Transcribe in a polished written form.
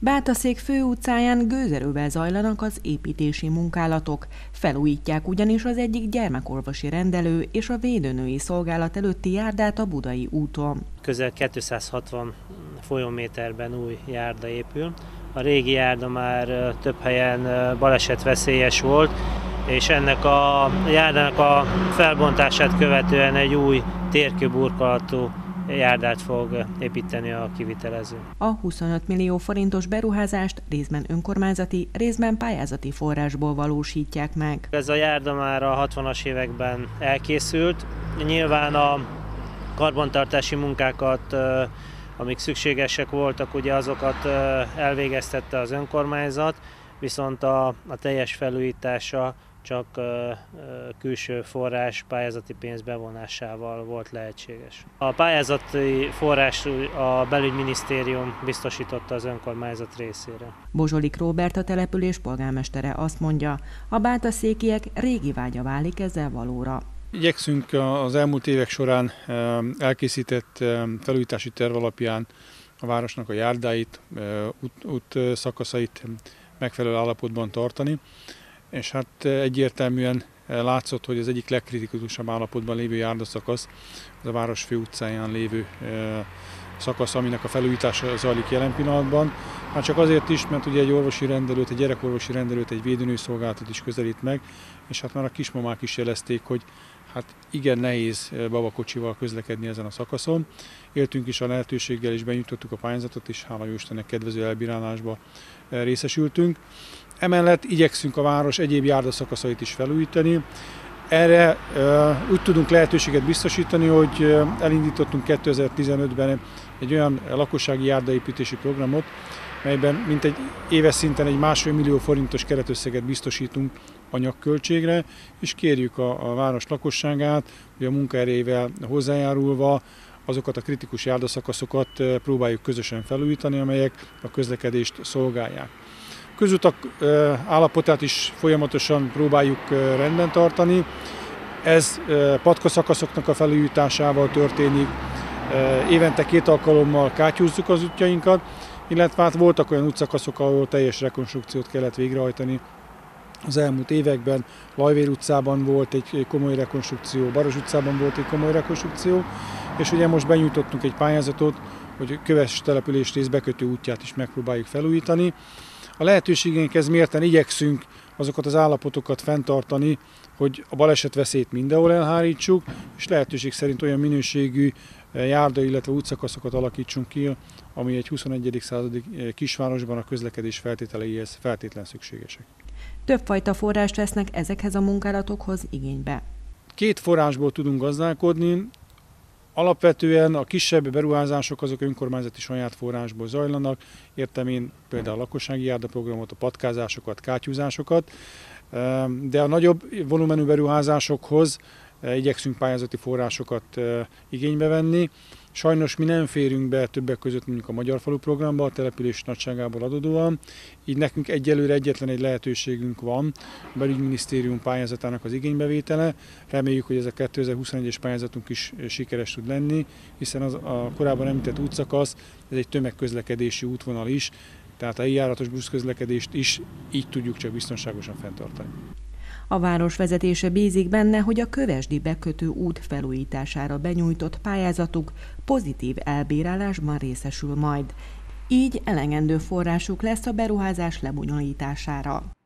Bátaszék főutcáján gőzerővel zajlanak az építési munkálatok. Felújítják ugyanis az egyik gyermekorvosi rendelő és a védőnői szolgálat előtti járdát a Budai úton. Közel 260 folyóméterben új járda épül. A régi járda már több helyen balesetveszélyes volt, és ennek a járdának a felbontását követően egy új térkőburkolatú járdát fog építeni a kivitelező. A 25 millió forintos beruházást részben önkormányzati, részben pályázati forrásból valósítják meg. Ez a járda már a 60-as években elkészült. Nyilván a karbantartási munkákat, amik szükségesek voltak, ugye azokat elvégeztette az önkormányzat, viszont a teljes felújítása csak külső forrás, pályázati pénz bevonásával volt lehetséges. A pályázati forrás a belügyminisztérium biztosította az önkormányzat részére. Bozsolik Róbert, a település polgármestere azt mondja, a bátaszékiek régi vágya válik ezzel valóra. Igyekszünk az elmúlt évek során elkészített felújítási terv alapján a városnak a járdáit, út szakaszait megfelelő állapotban tartani, és hát egyértelműen látszott, hogy az egyik legkritikusabb állapotban lévő járdaszakasz az a város főutcáján lévő szakasz, aminek a felújítása zajlik jelen pillanatban. Hát csak azért is, mert ugye egy orvosi rendelőt, egy gyerekorvosi rendelőt, egy védőnői szolgálatot is közelít meg, és hát már a kismamák is jelezték, hogy hát igen nehéz babakocsival közlekedni ezen a szakaszon. Éltünk is a lehetőséggel, és benyújtottuk a pályázatot, és hála jó Istennek kedvező elbírálásba részesültünk. Emellett igyekszünk a város egyéb járdaszakaszait is felújítani. Erre úgy tudunk lehetőséget biztosítani, hogy elindítottunk 2015-ben egy olyan lakossági járdaépítési programot, melyben mintegy éves szinten egy 1,5 millió forintos keretösszeget biztosítunk anyagköltségre, és kérjük a város lakosságát, hogy a munkaerejével hozzájárulva azokat a kritikus járdaszakaszokat próbáljuk közösen felújítani, amelyek a közlekedést szolgálják. Közutak állapotát is folyamatosan próbáljuk rendben tartani. Ez patkaszakaszoknak a felújításával történik. Évente 2 alkalommal kátyúzzuk az útjainkat, illetve hát voltak olyan útszakaszok, ahol teljes rekonstrukciót kellett végrehajtani. Az elmúlt években Lajvér utcában volt egy komoly rekonstrukció, Baros utcában volt egy komoly rekonstrukció, és ugye most benyújtottunk egy pályázatot, hogy Köves településrész bekötő útját is megpróbáljuk felújítani. A lehetőségeinkhez mérten igyekszünk azokat az állapotokat fenntartani, hogy a balesetveszélyt mindenhol elhárítsuk, és lehetőség szerint olyan minőségű járda, illetve útszakaszokat alakítsunk ki, ami egy 21. századi kisvárosban a közlekedés feltételeihez feltétlen szükségesek. Többfajta forrást vesznek ezekhez a munkálatokhoz igénybe. 2 forrásból tudunk gazdálkodni. Alapvetően a kisebb beruházások azok önkormányzati saját forrásból zajlanak, értem én például a lakossági járdaprogramot, a patkázásokat, kátyúzásokat, de a nagyobb volumenű beruházásokhoz igyekszünk pályázati forrásokat igénybe venni. Sajnos mi nem férünk be többek között mondjuk a Magyar Falu programba, a település nagyságából adódóan, így nekünk egyelőre egyetlen egy lehetőségünk van, a belügyminisztérium pályázatának az igénybevétele. Reméljük, hogy ez a 2021-es pályázatunk is sikeres tud lenni, hiszen a korábban említett útszakasz, ez egy tömegközlekedési útvonal is, tehát a járatos buszközlekedést is így tudjuk csak biztonságosan fenntartani. A város vezetése bízik benne, hogy a kövesdi bekötő út felújítására benyújtott pályázatuk pozitív elbírálásban részesül majd. Így elegendő forrásuk lesz a beruházás lebonyolítására.